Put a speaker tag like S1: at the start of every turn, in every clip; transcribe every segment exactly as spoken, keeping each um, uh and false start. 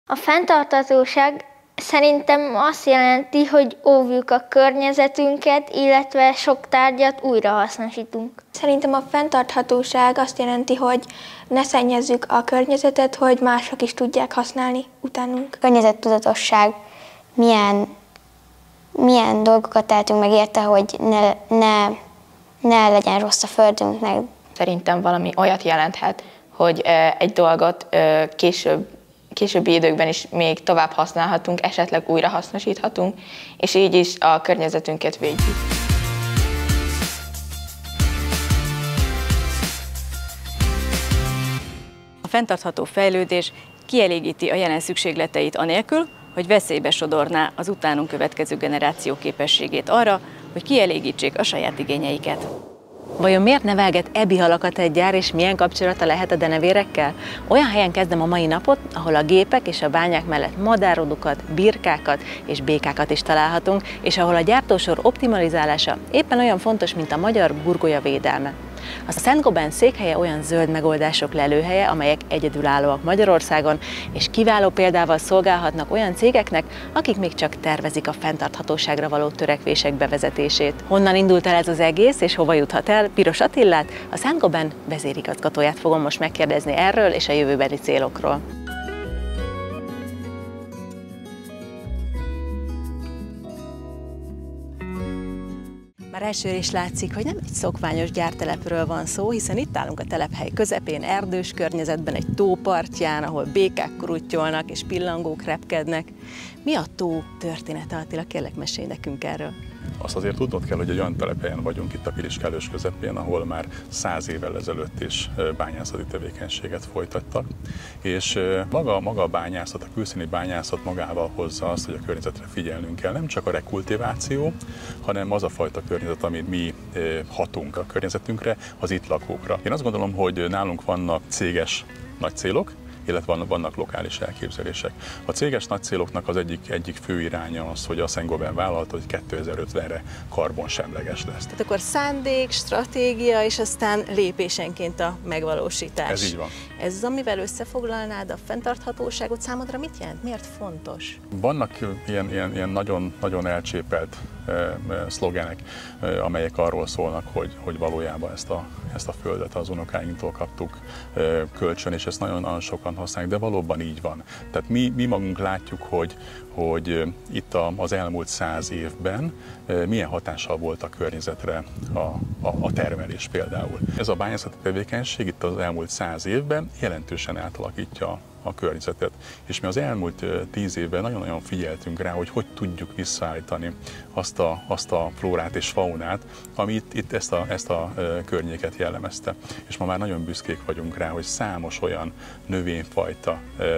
S1: A fenntarthatóság szerintem azt jelenti, hogy óvjuk a környezetünket, illetve sok tárgyat újrahasznosítunk.
S2: Szerintem a fenntarthatóság azt jelenti, hogy ne szennyezzük a környezetet, hogy mások is tudják használni utánunk.
S3: Környezettudatosság, milyen, milyen dolgokat tehetünk meg érte, hogy ne, ne, ne legyen rossz a földünknek.
S4: Szerintem valami olyat jelenthet, hogy egy dolgot később későbbi időkben is még tovább használhatunk, esetleg újra hasznosíthatunk, és így is a környezetünket védjük.
S5: A fenntartható fejlődés kielégíti a jelen szükségleteit anélkül, hogy veszélybe sodorná az utánunk következő generáció képességét arra, hogy kielégítsék a saját igényeiket.
S6: Vajon miért nevelget ebihalakat egy gyár, és milyen kapcsolata lehet a denevérekkel? Olyan helyen kezdem a mai napot, ahol a gépek és a bányák mellett madárodukat, birkákat és békákat is találhatunk, és ahol a gyártósor optimalizálása éppen olyan fontos, mint a magyar burgolya védelme. A Saint-Gobain székhelye olyan zöld megoldások lelőhelye, amelyek egyedülállóak Magyarországon, és kiváló példával szolgálhatnak olyan cégeknek, akik még csak tervezik a fenntarthatóságra való törekvések bevezetését. Honnan indult el ez az egész, és hova juthat el? Piros Attillát, a Saint-Gobain vezérigazgatóját fogom most megkérdezni erről és a jövőbeli célokról. Már elsőre is látszik, hogy nem egy szokványos gyártelepről van szó, hiszen itt állunk a telephely közepén, erdős környezetben, egy tó partján, ahol békák kurutyolnak és pillangók repkednek. Mi a tó története, Attila? Kérlek, mesélj nekünk erről.
S7: Azt azért tudnod kell, hogy egy olyan telephelyen vagyunk itt a Pilis kellős közepén, ahol már száz évvel ezelőtt is bányászati tevékenységet folytattak, és maga, maga a bányászat, a külszíni bányászat magával hozza azt, hogy a környezetre figyelnünk kell. Nem csak a rekultiváció, hanem az a fajta környezet, amit mi hatunk a környezetünkre, az itt lakókra. Én azt gondolom, hogy nálunk vannak céges nagy célok, illetve vannak lokális elképzelések. A céges nagy céloknak az egyik, egyik fő iránya az, hogy a Saint-Gobain vállalta, hogy kétezer-ötvenre karbonsemleges lesz.
S6: Tehát akkor szándék, stratégia, és aztán lépésenként a megvalósítás.
S7: Ez így van.
S6: Ez az, amivel összefoglalnád a fenntarthatóságot, számodra mit jelent? Miért fontos?
S7: Vannak ilyen, ilyen, ilyen nagyon, nagyon elcsépelt e, szlogenek, e, amelyek arról szólnak, hogy, hogy valójában ezt a, ezt a földet az unokáinktól kaptuk e, kölcsön, és ezt nagyon-nagyon sokan használják, de valóban így van. Tehát mi, mi magunk látjuk, hogy, hogy itt az elmúlt száz évben milyen hatással volt a környezetre a, a, a termelés például. Ez a bányászati tevékenység itt az elmúlt száz évben jelentősen átalakítja a környezetet. És mi az elmúlt tíz évben nagyon-nagyon figyeltünk rá, hogy hogy tudjuk visszaállítani azt a, azt a flórát és faunát, ami itt, itt ezt, a, ezt a környéket jellemezte. És ma már nagyon büszkék vagyunk rá, hogy számos olyan növényfajta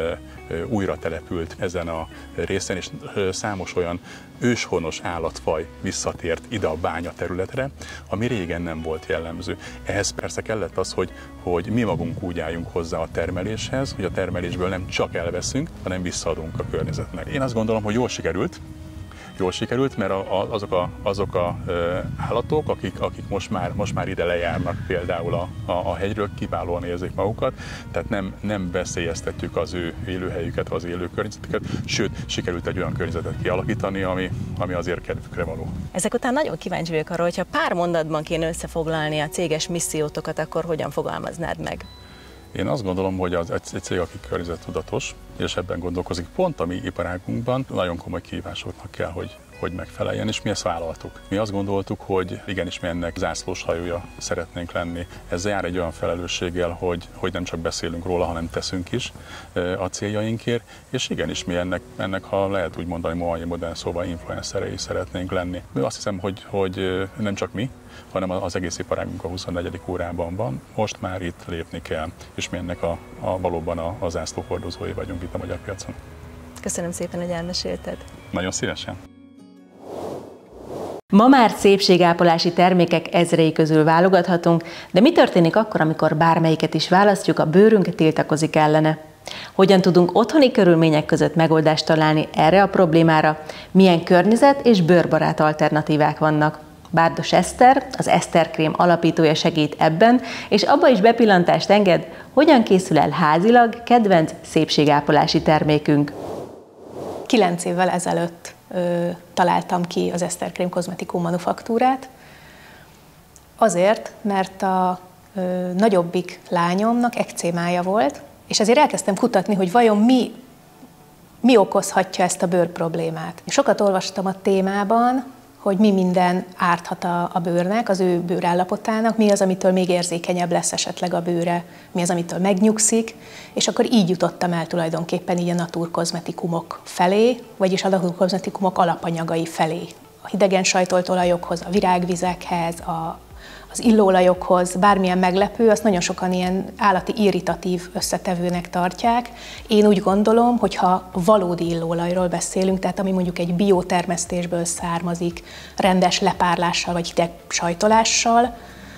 S7: újra települt ezen a részen, és számos olyan őshonos állatfaj visszatért ide a bánya területre, ami régen nem volt jellemző. Ehhez persze kellett az, hogy, hogy mi magunk úgy álljunk hozzá a termeléshez, hogy a termelésből nem csak elveszünk, hanem visszaadunk a környezetnek. Én azt gondolom, hogy jól sikerült, jól sikerült, mert azok a, azok a állatok, akik, akik most, már, most már ide lejárnak például a, a, a hegyről, kiválóan érzik magukat, tehát nem, nem veszélyeztetjük az ő élőhelyüket, az élő környezetüket, sőt, sikerült egy olyan környezetet kialakítani, ami, ami azért kedvükre való.
S6: Ezek után nagyon kíváncsi vagyok arra, hogyha pár mondatban kéne összefoglalni a céges missziótokat, akkor hogyan fogalmaznád meg?
S7: Én azt gondolom, hogy az egy cég, aki környezettudatos, és ebben gondolkozik, pont a mi iparágunkban nagyon komoly kihívásoknak kell, hogy, hogy megfeleljen, és mi ezt vállaltuk. Mi azt gondoltuk, hogy igenis mi ennek zászlós hajója szeretnénk lenni. Ez jár egy olyan felelősséggel, hogy, hogy nem csak beszélünk róla, hanem teszünk is a céljainkért, és igenis mi ennek, ennek ha lehet úgy mondani, mai modern szóval influencerei szeretnénk lenni. Azt hiszem, hogy, hogy nem csak mi, hanem az egész iparágunk a huszonnegyedik órában van, most már itt lépni kell, és mi ennek a, a valóban a, a zászlóhordozói vagyunk itt a magyar piacon.
S6: Köszönöm szépen, hogy elmesélted.
S7: Nagyon szívesen.
S6: Ma már szépségápolási termékek ezrei közül válogathatunk, de mi történik akkor, amikor bármelyiket is választjuk, a bőrünk tiltakozik ellene? Hogyan tudunk otthoni körülmények között megoldást találni erre a problémára? Milyen környezet és bőrbarát alternatívák vannak? Bárdos Eszter, az Eszter krém alapítója segít ebben, és abba is bepillantást enged, hogyan készül el házilag kedvenc szépségápolási termékünk.
S8: Kilenc évvel ezelőtt ö, találtam ki az Eszter krém kozmetikum manufaktúrát, azért, mert a ö, nagyobbik lányomnak ekcémája volt, és ezért elkezdtem kutatni, hogy vajon mi, mi okozhatja ezt a bőr problémát. Sokat olvastam a témában, hogy mi minden árthat a, a bőrnek, az ő bőrállapotának, mi az, amitől még érzékenyebb lesz esetleg a bőre, mi az, amitől megnyugszik, és akkor így jutottam el tulajdonképpen így a naturkozmetikumok felé, vagyis a naturkozmetikumok alapanyagai felé. A hidegen sajtolt olajokhoz, a virágvizekhez, a, az illóolajokhoz, bármilyen meglepő, azt nagyon sokan ilyen állati irritatív összetevőnek tartják. Én úgy gondolom, hogy ha valódi illóolajról beszélünk, tehát ami mondjuk egy biotermesztésből származik, rendes lepárlással vagy hideg sajtolással,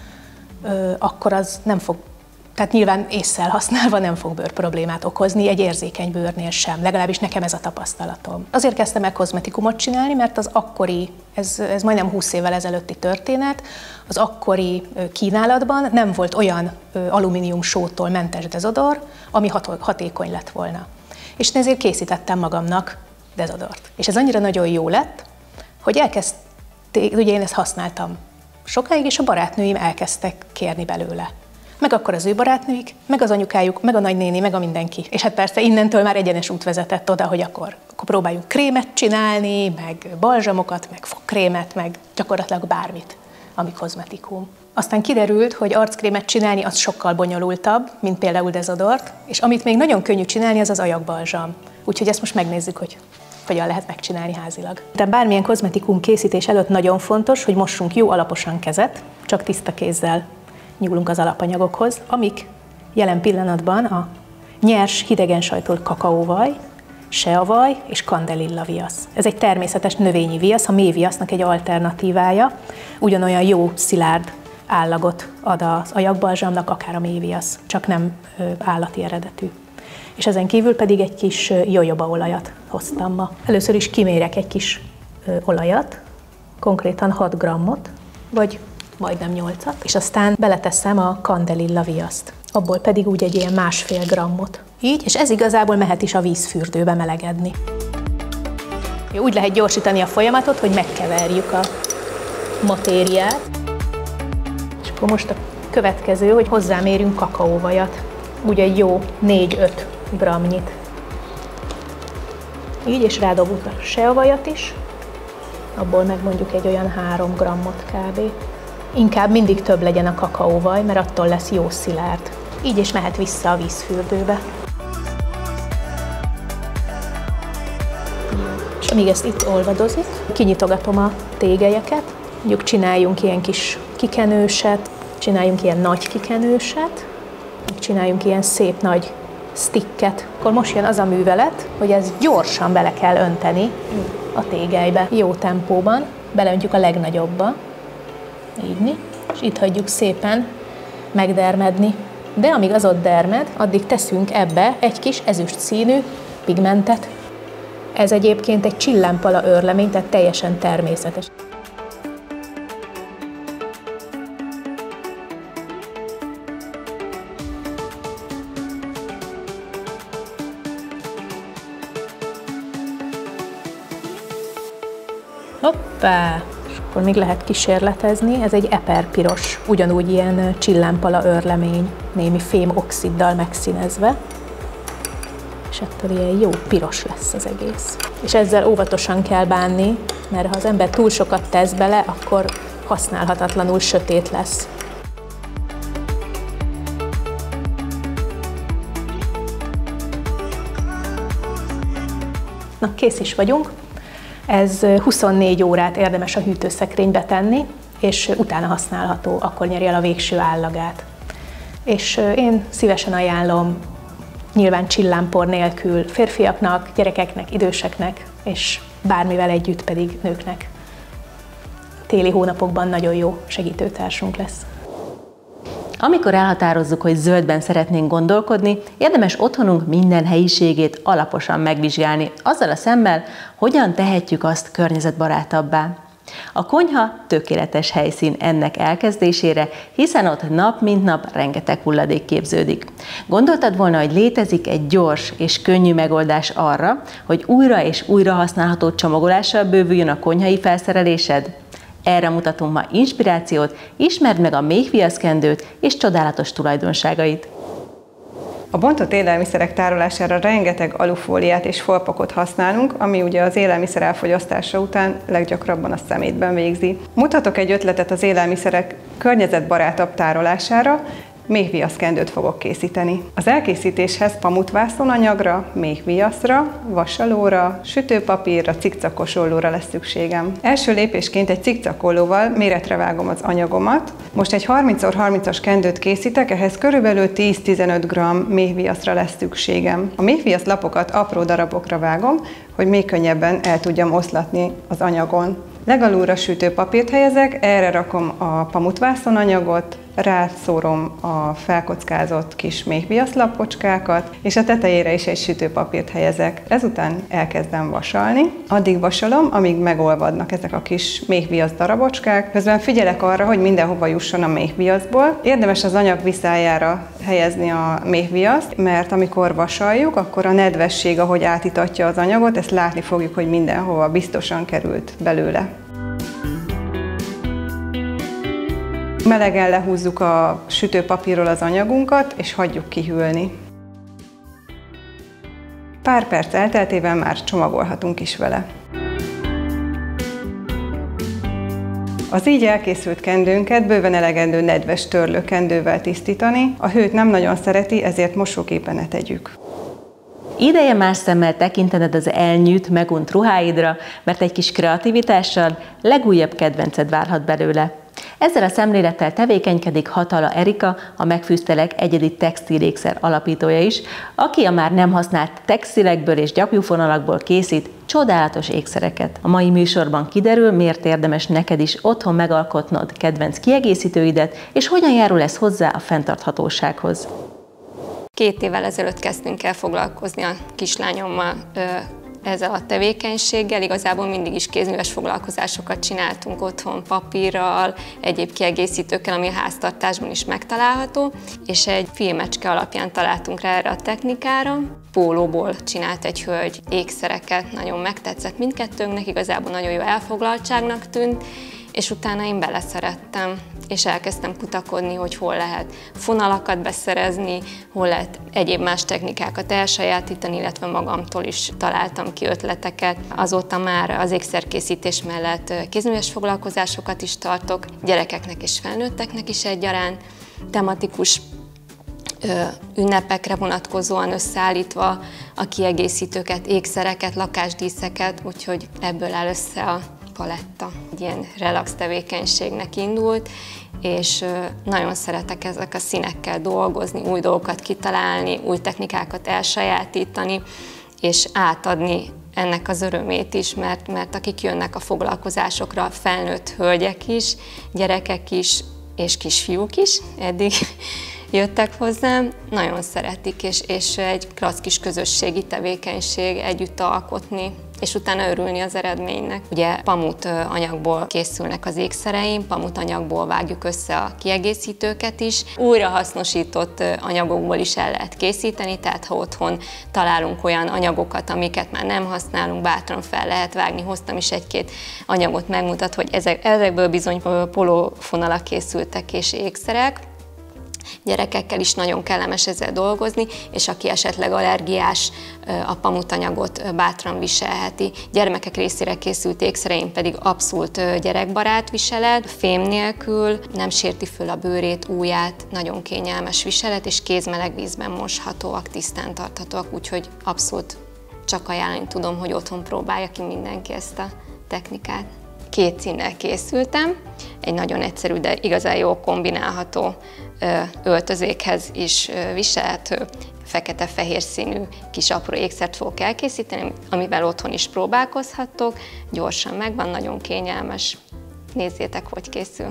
S8: akkor az nem fog, tehát nyilván ésszel használva nem fog bőr problémát okozni, egy érzékeny bőrnél sem, legalábbis nekem ez a tapasztalatom. Azért kezdtem el kozmetikumot csinálni, mert az akkori, ez, ez majdnem húsz évvel ezelőtti történet, az akkori kínálatban nem volt olyan alumínium sótól mentes dezodor, ami hat, hatékony lett volna. És ezért készítettem magamnak dezodort. És ez annyira nagyon jó lett, hogy elkezdték, ugye én ezt használtam sokáig, és a barátnőim elkezdtek kérni belőle. Meg akkor az ő barátnőik, meg az anyukájuk, meg a nagynéni, meg a mindenki. És hát persze innentől már egyenes út vezetett oda, hogy akkor, akkor próbáljunk krémet csinálni, meg balzsamokat, meg fogkrémet, meg gyakorlatilag bármit, ami kozmetikum. Aztán kiderült, hogy arckrémet csinálni az sokkal bonyolultabb, mint például dezodort, és amit még nagyon könnyű csinálni, az az ajakbalzsam. Úgyhogy ezt most megnézzük, hogy hogyan lehet megcsinálni házilag. De bármilyen kozmetikum készítés előtt nagyon fontos, hogy mossunk jó alaposan kezet, csak tiszta kézzel nyúlunk az alapanyagokhoz, amik jelen pillanatban a nyers, hidegen sajtolt kakaóvaj, seavaj és kandelilla viasz. Ez egy természetes növényi viasz, a méhviasznak egy alternatívája, ugyanolyan jó, szilárd állagot ad az ajakbalzsamnak, akár a méhviasz, csak nem állati eredetű. És ezen kívül pedig egy kis jojobaolajat hoztam ma. Először is kimérek egy kis olajat, konkrétan hat grammot, vagy majdnem nyolcat, és aztán beleteszem a kandelilla viaszt. Abból pedig úgy egy ilyen másfél grammot. Így, és ez igazából mehet is a vízfürdőbe melegedni. Úgy lehet gyorsítani a folyamatot, hogy megkeverjük a matériát. És akkor most a következő, hogy hozzámérünk kakaóvajat. Úgy egy jó négy-öt grammnyit. Így, és rádobjuk a seavajat is. Abból meg mondjuk egy olyan három grammot kb. Inkább mindig több legyen a kakaóvaj, mert attól lesz jó szilárd. Így is mehet vissza a vízfürdőbe. És amíg ezt itt olvadozik, kinyitogatom a tégelyeket. Mondjuk csináljunk ilyen kis kikenőset, csináljunk ilyen nagy kikenőset, csináljunk ilyen szép nagy sticket. Akkor most jön az a művelet, hogy ez gyorsan bele kell önteni a tégelybe, jó tempóban. Beleöntjük a legnagyobbba. Így, és itt hagyjuk szépen megdermedni. De amíg az ott dermed, addig teszünk ebbe egy kis ezüst színű pigmentet. Ez egyébként egy csillámpala őrlemény, tehát teljesen természetes. Hoppá! Akkor még lehet kísérletezni, ez egy eperpiros, ugyanúgy ilyen csillámpala őrlemény, némi fémoxiddal megszínezve, és ettől ilyen jó piros lesz az egész. És ezzel óvatosan kell bánni, mert ha az ember túl sokat tesz bele, akkor használhatatlanul sötét lesz. Na, kész is vagyunk. Ez huszonnégy órát érdemes a hűtőszekrénybe tenni, és utána használható, akkor nyeri el a végső állagát. És én szívesen ajánlom nyilván csillámpor nélkül férfiaknak, gyerekeknek, időseknek, és bármivel együtt pedig nőknek. Téli hónapokban nagyon jó segítőtársunk lesz.
S6: Amikor elhatározzuk, hogy zöldben szeretnénk gondolkodni, érdemes otthonunk minden helyiségét alaposan megvizsgálni, azzal a szemmel, hogyan tehetjük azt környezetbarátabbá. A konyha tökéletes helyszín ennek elkezdésére, hiszen ott nap mint nap rengeteg hulladék képződik. Gondoltad volna, hogy létezik egy gyors és könnyű megoldás arra, hogy újra és újra használható csomagolással bővüljön a konyhai felszerelésed? Erre mutatunk ma inspirációt, ismerd meg a méhviaszkendőt és csodálatos tulajdonságait.
S9: A bontott élelmiszerek tárolására rengeteg alufóliát és folpakot használunk, ami ugye az élelmiszer elfogyasztása után leggyakrabban a szemétben végzi. Mutatok egy ötletet az élelmiszerek környezetbarátabb tárolására, méhviaszkendőt fogok készíteni. Az elkészítéshez pamutvászonanyagra, méhviaszra, vasalóra, sütőpapírra, cikcakosollóra lesz szükségem. Első lépésként egy cikcakollóval méretre vágom az anyagomat. Most egy harminc szor harmincas kendőt készítek, ehhez körülbelül tíz-tizenöt gramm méhviaszra lesz szükségem. A méhviasz lapokat apró darabokra vágom, hogy még könnyebben el tudjam oszlatni az anyagon. Legalulra sütőpapírt helyezek, erre rakom a pamutvászonanyagot, rászórom a felkockázott kis méhviaszlapocskákat, és a tetejére is egy sütőpapírt helyezek. Ezután elkezdem vasalni. Addig vasalom, amíg megolvadnak ezek a kis méhviasz darabocskák. Közben figyelek arra, hogy mindenhova jusson a méhviaszból. Érdemes az anyag viszályára helyezni a méhviaszt, mert amikor vasaljuk, akkor a nedvesség, ahogy átitatja az anyagot, ezt látni fogjuk, hogy mindenhova biztosan került belőle. Melegen lehúzzuk a sütőpapírról az anyagunkat, és hagyjuk kihűlni. Pár perc elteltével már csomagolhatunk is vele. Az így elkészült kendőnket bőven elegendő nedves törlőkendővel tisztítani. A hőt nem nagyon szereti, ezért mosóképpen ne tegyük.
S6: Ideje más szemmel tekintened az elnyűjt, megunt ruháidra, mert egy kis kreativitással legújabb kedvenced válhat belőle. Ezzel a szemlélettel tevékenykedik Hatala Erika, a Megfűztelek egyedi textilékszer alapítója is, aki a már nem használt textilekből és gyapjúfonalakból készít csodálatos ékszereket. A mai műsorban kiderül, miért érdemes neked is otthon megalkotnod kedvenc kiegészítőidet, és hogyan járul ez hozzá a fenntarthatósághoz.
S10: Két évvel ezelőtt kezdtünk el foglalkozni a kislányommal ezzel a tevékenységgel. Igazából mindig is kézműves foglalkozásokat csináltunk otthon, papírral, egyéb kiegészítőkkel, ami a háztartásban is megtalálható, és egy filmecske alapján találtunk rá erre a technikára. Pólóból csinált egy hölgy ékszereket, nagyon megtetszett mindkettőnknek, igazából nagyon jó elfoglaltságnak tűnt, és utána én beleszerettem, és elkezdtem kutakodni, hogy hol lehet fonalakat beszerezni, hol lehet egyéb más technikákat elsajátítani, illetve magamtól is találtam ki ötleteket. Azóta már az ékszerkészítés mellett kézműves foglalkozásokat is tartok, gyerekeknek és felnőtteknek is egyaránt, tematikus ünnepekre vonatkozóan összeállítva a kiegészítőket, ékszereket, lakásdíszeket, úgyhogy ebből áll össze a paletta. Egy ilyen relax tevékenységnek indult, és nagyon szeretek ezek a színekkel dolgozni, új dolgokat kitalálni, új technikákat elsajátítani, és átadni ennek az örömét is, mert, mert akik jönnek a foglalkozásokra, felnőtt hölgyek is, gyerekek is, és kisfiúk is, eddig jöttek hozzám, nagyon szeretik, és, és egy klassz kis közösségi tevékenység együtt alkotni, és utána örülni az eredménynek. Ugye pamut anyagból készülnek az ékszereim, pamut anyagból vágjuk össze a kiegészítőket is. Újrahasznosított anyagokból is el lehet készíteni, tehát ha otthon találunk olyan anyagokat, amiket már nem használunk, bátran fel lehet vágni. Hoztam is egy-két anyagot megmutat, hogy ezek, ezekből bizony polófonalak készültek és ékszerek. Gyerekekkel is nagyon kellemes ezzel dolgozni, és aki esetleg allergiás, a pamutanyagot bátran viselheti. Gyermekek részére készült ékszereim pedig abszolút gyerekbarát viselet, fém nélkül, nem sérti föl a bőrét, ujját, nagyon kényelmes viselet, és kézmeleg vízben moshatóak, tisztán tarthatóak, úgyhogy abszolút csak ajánlani tudom, hogy otthon próbálja ki mindenki ezt a technikát. Két színnel készültem, egy nagyon egyszerű, de igazán jól kombinálható öltözékhez is viselhető, fekete-fehér színű kis apró ékszert fogok elkészíteni, amivel otthon is próbálkozhattok, gyorsan megvan, nagyon kényelmes. Nézzétek, hogy készül!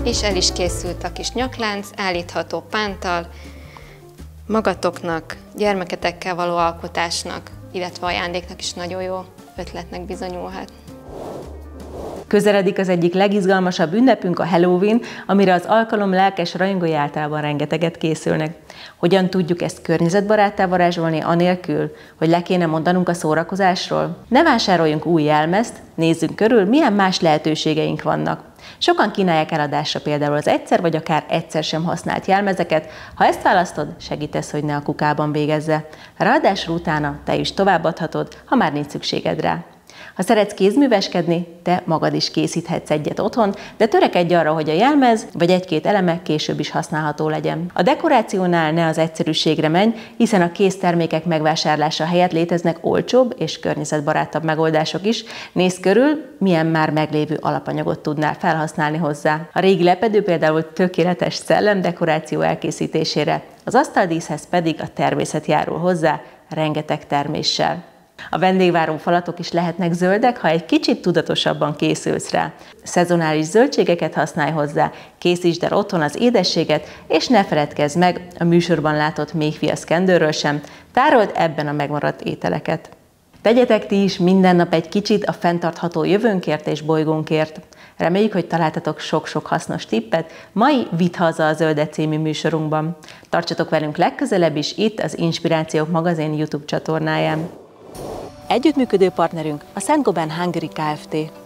S10: És el is készült a kis nyaklánc, állítható pánttal, magatoknak, gyermeketekkel való alkotásnak, illetve ajándéknak is nagyon jó ötletnek bizonyulhat.
S6: Közeledik az egyik legizgalmasabb ünnepünk, a Halloween, amire az alkalom lelkes rajongói általában rengeteget készülnek. Hogyan tudjuk ezt környezetbaráttá varázsolni anélkül, hogy le kéne mondanunk a szórakozásról? Ne vásároljunk új jelmezt, nézzünk körül, milyen más lehetőségeink vannak. Sokan kínálják eladásra például az egyszer vagy akár egyszer sem használt jelmezeket, ha ezt választod, segítesz, hogy ne a kukában végezze. Ráadásul utána te is továbbadhatod, ha már nincs szükséged rá. Ha szeretsz kézműveskedni, te magad is készíthetsz egyet otthon, de törekedj arra, hogy a jelmez vagy egy-két eleme később is használható legyen. A dekorációnál ne az egyszerűségre menj, hiszen a késztermékek megvásárlása helyett léteznek olcsóbb és környezetbarátabb megoldások is. Nézz körül, milyen már meglévő alapanyagot tudnál felhasználni hozzá. A régi lepedő például tökéletes szellemdekoráció elkészítésére, az asztaldíszhez pedig a természet járul hozzá, rengeteg terméssel. A vendégváró falatok is lehetnek zöldek, ha egy kicsit tudatosabban készülsz rá. Szezonális zöldségeket használj hozzá, készítsd el otthon az édességet, és ne feledkezz meg a műsorban látott méhviasz kendőről sem, tárold ebben a megmaradt ételeket. Tegyetek ti is minden nap egy kicsit a fenntartható jövőnkért és bolygónkért. Reméljük, hogy találtatok sok-sok hasznos tippet mai Vidd haza a zöldet című műsorunkban. Tartsatok velünk legközelebb is itt az Inspirációk magazin YouTube csatornáján. Együttműködő partnerünk a Saint-Gobain Hungary Kft.